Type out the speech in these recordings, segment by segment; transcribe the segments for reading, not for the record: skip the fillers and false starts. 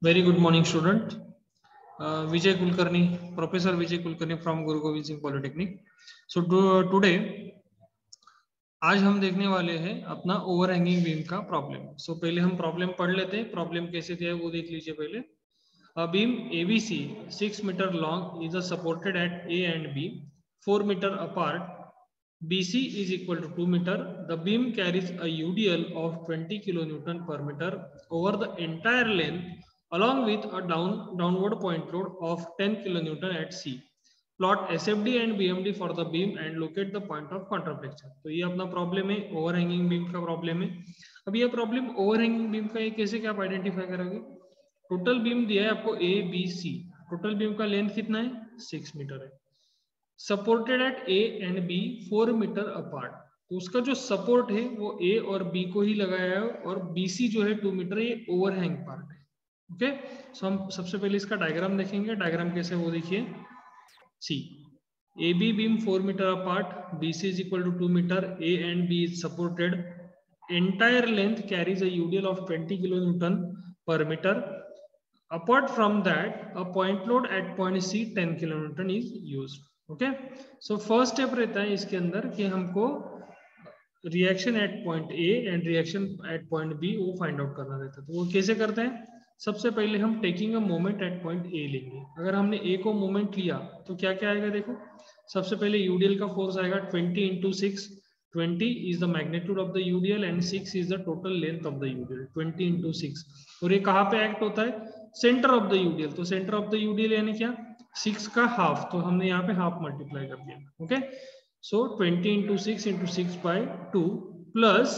Very good morning, student. Vijay Kulkarni, Professor Vijay Kulkarni from Guru Gobind Singh Polytechnic. So today आज हम देखने वाले हैं अपना ओवरहैंगिंग बीम का प्रॉब्लम. सो पहले हम प्रॉब्लम पढ़ लेते हैं. प्रॉब्लम कैसे दिया है वो देख लीजिए पहले. A beam ABC 6 meter long is supported at A and B 4 meter apart. BC is equal to 2 meter. The beam carries a UDL of 20 kilonewton per meter over the entire length along with a downward point load of 10 kilonewton at C. Plot SFD and BMD for the beam and locate the point of contraflexion. तो ये अपना problem है, overhanging beam का problem है. अब ये problem overhanging beam का ये कैसे क्या आप आइडेंटिफाई करोगे? टोटल बीम दिया है आपको A B C. Total beam का लेंथ कितना है? 6 मीटर है. Supported at A and B 4 metre apart. तो उसका जो सपोर्ट है वो ए और बी को ही लगाया है और बीसी जो है 2 मीटर, ये ओवरहैंग पार्ट है. ओके, सो हम सबसे पहले इसका डायग्राम देखेंगे. डायग्राम कैसे वो देखिए. सी AB beam 4 meter apart, BC is equal to 2 meter, A and B is supported. Entire length carries a UDL of 20 kilonewton per meter. Apart from that, a point load at point C 10 kilonewton is used. Okay, so first step रहता है इसके अंदर कि हमको reaction at point A and reaction at point B वो find out करना रहता है. तो वो कैसे करते हैं? सबसे पहले हम taking a moment at point A लेंगे. अगर हमने ए को मोमेंट लिया तो क्या क्या आएगा देखो. सबसे पहले यूडीएल का फोर्स आएगा 20 into 6. 20 is the magnitude of the UDL and 6 is the total length of the UDL. 20 into 6. और ये कहाँ पे एक्ट होता है? Centre of the UDL. तो सेंटर ऑफ द यूडीएल यानी क्या? 6 का हाफ. तो हमने यहाँ पे हाफ मल्टीप्लाई कर दिया. Okay, so 20 into 6 into 6 by 2 plus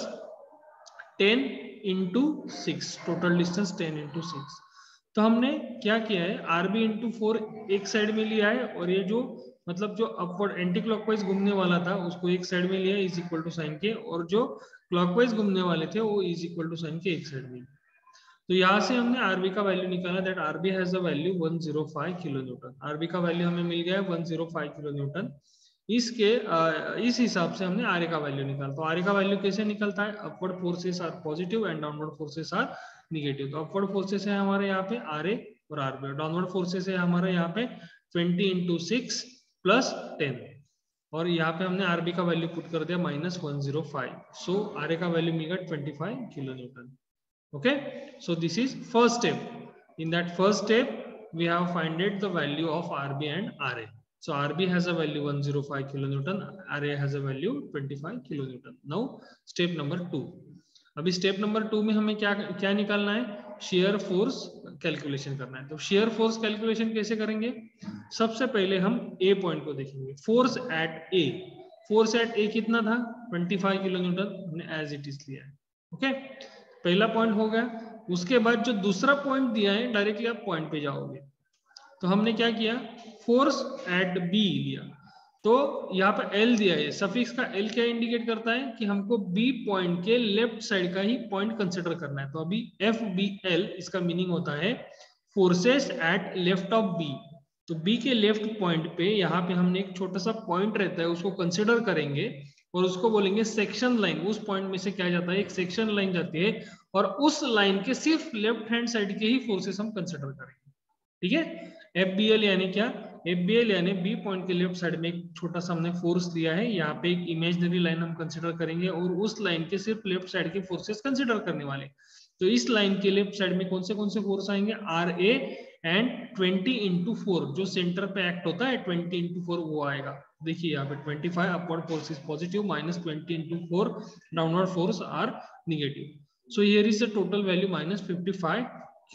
10 into 6. Total distance 10 into 6. तो हमने क्या किया है? RB into 4 एक साइड में लिया है और ये जो मतलब जो अपवर्ड एंटी क्लॉकवाइज घूमने वाला था उसको एक साइड में लिया इज इक्वल टू साइन के, और जो क्लॉकवाइज घूमने वाले थे वो इज इक्वल टू साइन के एक साइड में. तो यहाँ से हमने आरबी का वैल्यू निकाला. That RB has a value 105 kilo newton. RB का वैल्यू हमें मिल गया है 105 किलो न्यूटन. इसके इस हिसाब से हमने आर ए का वैल्यू निकाला. तो आर ए का वैल्यू कैसे निकलता है? Upward forces are positive and downward forces are negative. तो अपवर्ड फोर्सेस है हमारे यहाँ पे आर ए और आरबी. डाउनवर्ड फोर्सेस है हमारे यहाँ पे 20 इंटू 6 प्लस 10, और यहाँ पे हमने आरबी का वैल्यू पुट कर दिया -105. सो आर ए का वैल्यू मिलेगा 25 kilo newton. Okay, so this is first step. In that first step we have finded the value of RB and RA. So RB has a value 105 kilonewton, RA has a value 25 kilonewton. Now step number 2. अभी step number 2 में हमें क्या क्या निकालना है? Shear force calculation करना है. तो शेयर फोर्स कैलकुलेशन कैसे करेंगे? सबसे पहले हम ए पॉइंट को देखेंगे. Force at A. Force at A कितना था? 25 किलोन्यूटन. हमने एज इट इज लिया है. ओके, पहला पॉइंट हो गया. उसके बाद जो दूसरा पॉइंट दिया है डायरेक्टली आप पॉइंट पे जाओगे. तो हमने क्या किया? फोर्स एट बी लिया. तो यहाँ पे एल दिया है. सफिक्स का एल क्या इंडिकेट करता है? कि हमको बी पॉइंट के लेफ्ट साइड का ही पॉइंट कंसिडर करना है. तो अभी एफ बी एल इसका मीनिंग होता है forces at left of B. तो बी के लेफ्ट पॉइंट पे यहाँ पे हमने एक छोटा सा पॉइंट रहता है उसको कंसिडर करेंगे और उसको बोलेंगे सेक्शन लाइन. उस पॉइंट में से क्या जाता है? एक सेक्शन लाइन जाती है और उस लाइन के सिर्फ लेफ्ट हैंड साइड के ही फोर्सेस हम कंसिडर करेंगे. ठीक है, FBL यानी क्या? FBL यानी बी पॉइंट के लेफ्ट साइड में एक छोटा सा हमने फोर्स दिया है. यहाँ पे एक इमेजिनरी लाइन हम कंसिडर करेंगे और उस लाइन के सिर्फ लेफ्ट साइड के फोर्सेस कंसिडर करने वाले. तो इस लाइन के लेफ्ट साइड में कौन से फोर्स आएंगे? RA एंड 20 इंटू 4 जो सेंटर पे एक्ट होता है 20 इंटू 4 वो आएगा. देखिए यहाँ पे 25 upward force is positive, -20 into 4 downward force are negative. So here is the total value -55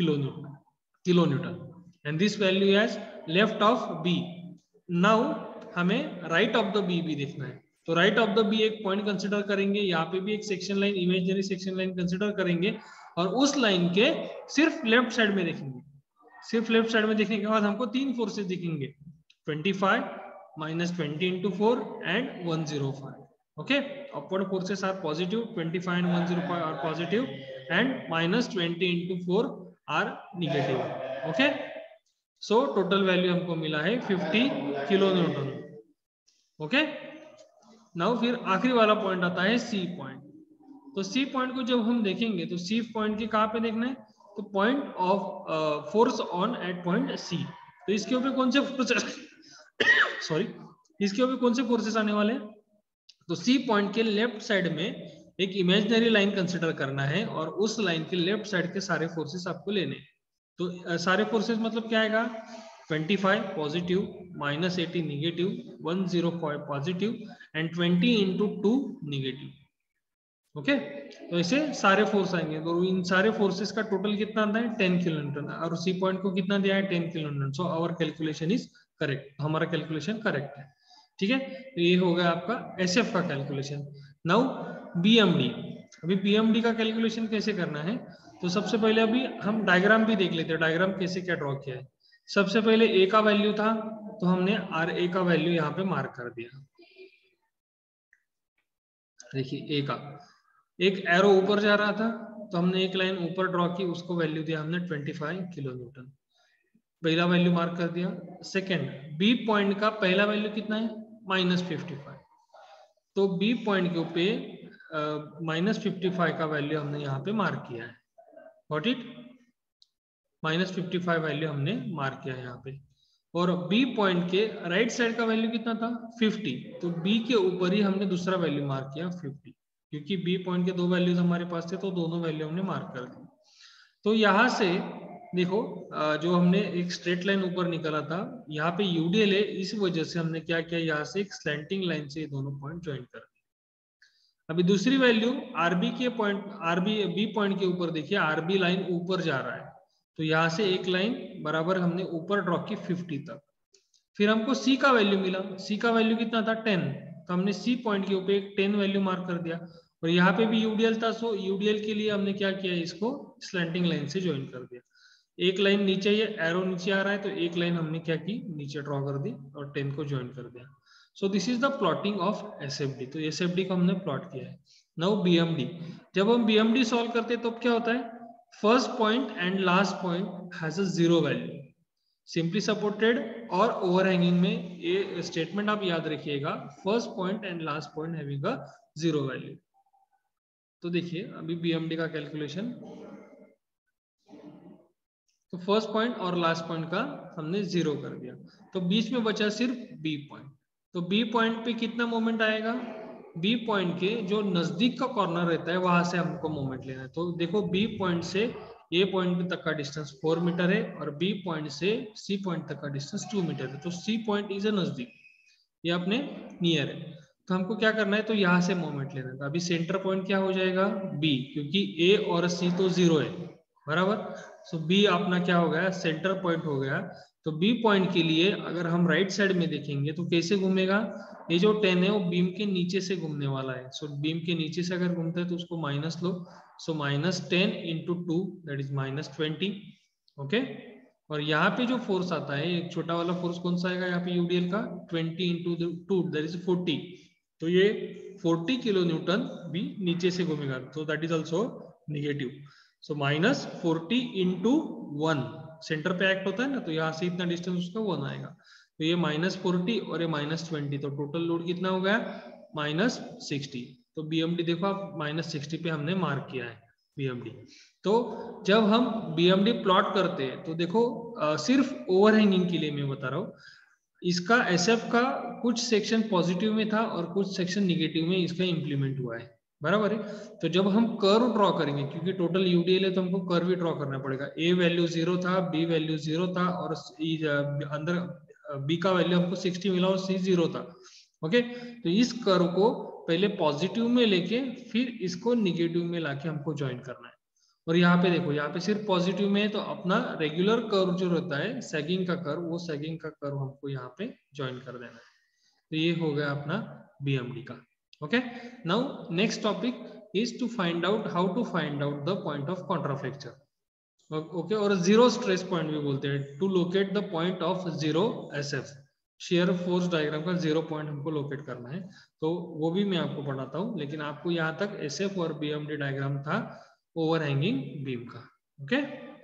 kilonewton and this value as left of B. Now हमें राइट ऑफ द बी भी देखना है. तो राइट ऑफ द बी एक point consider करेंगे. यहाँ पे भी एक section line, imaginary section line consider करेंगे और उस लाइन के सिर्फ लेफ्ट साइड में देखेंगे. सिर्फ लेफ्ट साइड में देखने के बाद हमको तीन फोर्सेस दिखेंगे. 25 -20 into 4 and 105. Okay, upward forces are positive. 25 and 105 are positive and -20 into 4 are negative. Okay, so total value हमको मिला है 50 किलो न्यूटन. ओके, नाउ फिर आखिरी वाला पॉइंट आता है सी पॉइंट. तो सी पॉइंट को जब हम देखेंगे तो सी पॉइंट के कहाँ पे देखना है? तो point of force on at point C. तो इसके ऊपर कौन से सॉरी इसके ऊपर कौन से फोर्सेस आने वाले हैं? तो सी पॉइंट के लेफ्ट साइड में एक इमेजिनरी लाइन कंसिडर करना है और उस लाइन के लेफ्ट साइड के सारे फोर्सेस आपको लेने हैं। तो सारे फोर्सेस मतलब क्या आएगा? 25 positive, -80 negative, 105 positive and 20 into 2 negative. Okay, तो ऐसे सारे फोर्स आएंगे। तो इन सारे फोर्सेस का टोटल कितना आता है? 10 किलो न्यूटन। और सी पॉइंट को कितना दिया है? 10 kilo newton. So our calculation is correct, हमारा कैलकुलेशन करेक्ट है। ठीक है, तो ये हो गया आपका एसएफ का कैलकुलेशन। Now BMD. अभी बीएमडी का कैलकुलेशन कैसे करना है? तो सबसे पहले अभी हम डायग्राम भी देख लेते हैं, डायग्राम कैसे क्या ड्रॉ किया है। सबसे पहले ए का वैल्यू था, तो हमने आर ए का वैल्यू यहाँ पे मार्क कर दिया। देखिए ए का एक एरो ऊपर जा रहा था, तो हमने एक लाइन ऊपर ड्रॉ की, उसको वैल्यू दिया हमने 25 किलो न्यूटन। पहला वैल्यू मार्क कर दिया। सेकेंड, बी पॉइंट का पहला वैल्यू कितना है? -55। तो बी पॉइंट के ऊपर -55 का वैल्यू हमने यहाँ पे मार्क किया है। Got it? -55 वैल्यू हमने मार्क किया है यहाँ पे। और बी पॉइंट के राइट साइड का वैल्यू कितना था? 50। तो बी के ऊपर ही हमने दूसरा वैल्यू मार्क किया 50, क्योंकि बी पॉइंट के दो वैल्यूज हमारे पास थे, तो दोनों वैल्यू हमने मार्क कर दी। तो यहाँ से देखो, जो हमने एक स्ट्रेट लाइन ऊपर निकाला था, यहाँ पे यूडीएल है, इस वजह से हमने क्या किया, यहाँ से एक स्लैंटिंग लाइन से ये दोनों पॉइंट ज्वाइन कर दिए। अभी दूसरी वैल्यू आरबी के पॉइंट, आरबी बी पॉइंट के ऊपर देखिए, आरबी लाइन ऊपर जा रहा है, तो यहाँ से एक लाइन बराबर हमने ऊपर ड्रॉ की 50 तक। फिर हमको सी का वैल्यू मिला। सी का वैल्यू कितना था? 10। तो हमने सी पॉइंट के ऊपर एक 10 वैल्यू मार्क कर दिया। और यहाँ पे भी यूडीएल था, सो यूडीएल के लिए हमने क्या किया, इसको स्लैंटिंग लाइन से ज्वाइन कर दिया। एक लाइन नीचे, ये एरो नीचे आ रहा है, तो एक लाइन हमने क्या की, नीचे ड्रॉ कर दी और 10 को ज्वाइन कर दिया। So this is the plotting of SFD. तो एसएफडी को हमने प्लॉट किया है। Now BMD. जब हम बीएमडी सॉल्व करते हैं तो क्या होता है? First point and last point has a zero value. Simply supported और ओवरहैंगिंग में ये स्टेटमेंट आप याद रखिएगा, first point and last point having a zero value. तो देखिए अभी बीएमडी का कैलकुलेशन, तो फर्स्ट पॉइंट और लास्ट पॉइंट का हमने जीरो कर दिया, तो बीच में बचा सिर्फ बी पॉइंट। तो बी पॉइंट पे कितना मोमेंट आएगा? बी पॉइंट के जो नजदीक का कॉर्नर रहता है वहां से हमको मोमेंट लेना है। तो देखो बी पॉइंट से ए पॉइंट तक का डिस्टेंस 4 मीटर है और बी पॉइंट से सी पॉइंट तक का डिस्टेंस 2 मीटर है। तो सी पॉइंट इज ए नजदीक, ये अपने नियर है। तो हमको क्या करना है? तो यहाँ से मोमेंट लेना है। अभी सेंटर पॉइंट क्या हो जाएगा? बी, क्योंकि ए और सी तो जीरो है, बराबर। सो बी अपना क्या हो गया? सेंटर पॉइंट हो गया। तो बी पॉइंट के लिए अगर हम राइट साइड में देखेंगे तो कैसे घूमेगा? ये जो 10 है वो बीम के नीचे से घूमने वाला है। सो बीम के नीचे से अगर घूमता है तो उसको माइनस लो। So -10 into 2 that is -20। Okay, और यहाँ पे जो फोर्स आता है, एक छोटा वाला फोर्स कौन सा आएगा यहाँ पे? यूडीएल का 20 इंटू 2 दैट इज 40। तो ये 40 किलो न्यूटन भी नीचे से घूमेगा, तो that is also negative. So -40 into 1, centre पे एक्ट होता है ना, तो यहाँ से इतना डिस्टेंस उसका 1 आएगा। तो ये -40 और ये -20, तो टोटल लोड कितना हो गया? -60। तो बीएमडी देखो आप, -60 पे हमने मार्क किया है बीएमडी। तो जब हम बीएमडी प्लॉट करते हैं तो देखो, सिर्फ ओवरहैंगिंग के लिए मैं बता रहा हूँ, इसका एसएफ का कुछ सेक्शन पॉजिटिव में था और कुछ सेक्शन निगेटिव में इसका इंप्लीमेंट हुआ है, बराबर है। तो जब हम कर्व ड्रॉ करेंगे, क्योंकि टोटल यूडीएल है तो हमको कर्व ही ड्रॉ करना पड़ेगा। ए वैल्यू 0 था, बी वैल्यू 0 था और अंदर बी का वैल्यू हमको 60 मिला और सी 0 था। ओके, तो इस कर्व को पहले पॉजिटिव में लेके फिर इसको निगेटिव में लाके हमको ज्वाइन करना है। और यहाँ पे देखो, यहाँ पे सिर्फ पॉजिटिव में है, तो अपना रेगुलर कर्व जो रहता है सैगिंग का कर्व, वो सैगिंग का कर्व हमको यहाँ पे ज्वाइन कर देना है। तो ये हो गया अपना बीएमडी का। Okay, now next topic is to find out how to find out the point of contraflexure. Okay, और जीरो स्ट्रेस पॉइंट भी बोलते हैं, to locate the point of zero SF, shear force diagram का zero point हमको locate करना है। तो वो भी मैं आपको पढ़ाता हूँ, लेकिन आपको यहाँ तक एसएफ और बीएमडी डायग्राम था ओवरहैंगिंग बीम का। ओके,